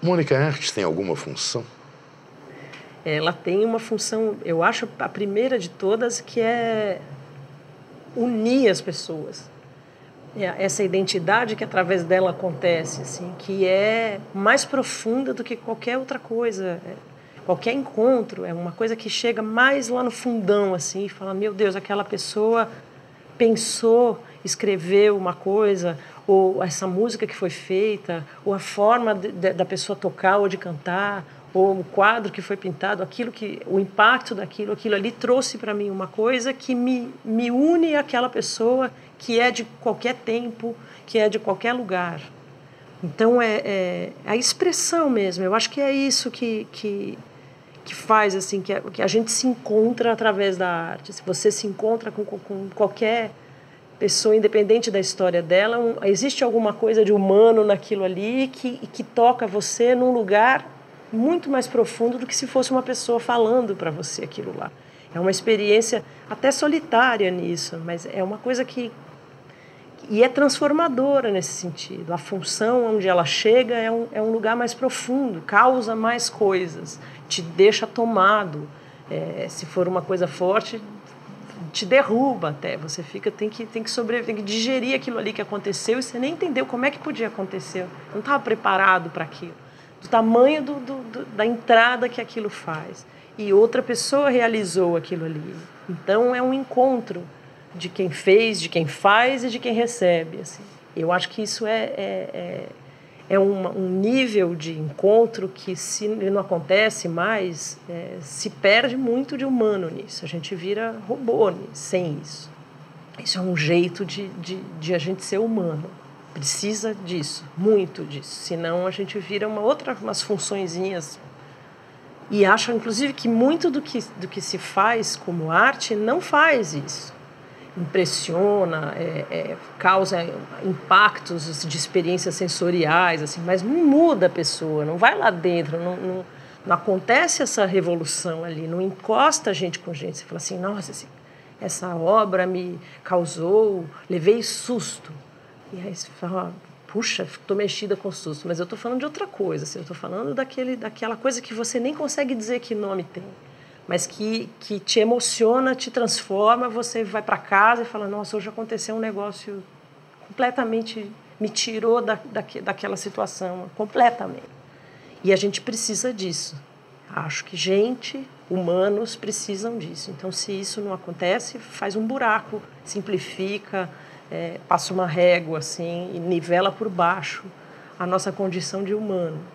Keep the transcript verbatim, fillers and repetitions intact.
Mônica, a arte tem alguma função? Ela tem uma função, eu acho, a primeira de todas, que é unir as pessoas. Essa identidade que através dela acontece, assim, que é mais profunda do que qualquer outra coisa. Qualquer encontro é uma coisa que chega mais lá no fundão, assim, e fala, meu Deus, aquela pessoa pensou, escreveu uma coisa, ou essa música que foi feita, ou a forma de, de, da pessoa tocar ou de cantar, ou o quadro que foi pintado, aquilo que, o impacto daquilo, aquilo ali trouxe para mim uma coisa que me, me une àquela pessoa, que é de qualquer tempo, que é de qualquer lugar. Então, é, é a expressão mesmo. Eu acho que é isso que, que, que faz, assim, que a, que a gente se encontra através da arte. Se você se encontra com, com qualquer pessoa, independente da história dela, um, existe alguma coisa de humano naquilo ali que, que toca você num lugar muito mais profundo do que se fosse uma pessoa falando para você aquilo lá. É uma experiência até solitária nisso, mas é uma coisa que... E é transformadora nesse sentido. A função onde ela chega é um, é um lugar mais profundo, causa mais coisas, te deixa tomado. É, se for uma coisa forte, te derruba até. Você fica, tem que, tem que sobreviver, tem que digerir aquilo ali que aconteceu e você nem entendeu como é que podia acontecer. Não estava preparado para aquilo. Do tamanho do, do, do, da entrada que aquilo faz. E outra pessoa realizou aquilo ali. Então, é um encontro de quem fez, de quem faz e de quem recebe. Assim. Eu acho que isso é, é, é, é um, um nível de encontro que, se não acontece mais, é, se perde muito de humano nisso. A gente vira robô sem isso. Isso é um jeito de, de, de a gente ser humano. Precisa disso, muito disso. Senão a gente vira uma outra, umas funçõezinhas. E acho, inclusive, que muito do que, do que se faz como arte não faz isso. Impressiona, é, é, causa impactos de experiências sensoriais, assim, mas não muda a pessoa, não vai lá dentro, não, não, não acontece essa revolução ali, não encosta a gente com gente. Você fala assim, nossa, assim, essa obra me causou, levei susto. E aí você fala, puxa, estou mexida com susto, mas eu estou falando de outra coisa, assim, eu estou falando daquele, daquela coisa que você nem consegue dizer que nome tem, mas que, que te emociona, te transforma, você vai para casa e fala, nossa, hoje aconteceu um negócio completamente, me tirou da, da, daquela situação, completamente. E a gente precisa disso. Acho que gente, humanos, precisam disso. Então, se isso não acontece, faz um buraco, simplifica, é, passa uma régua assim, e nivela por baixo a nossa condição de humano.